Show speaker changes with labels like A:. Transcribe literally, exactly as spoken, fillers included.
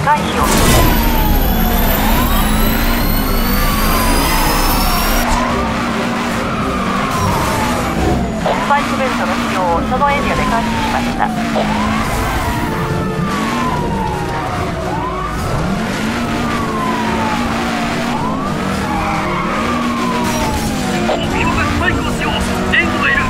A: 回避を。スパイクベルトの使用をそのエリアで開始しました。
B: 目標がスパイクを使用。援護がいる。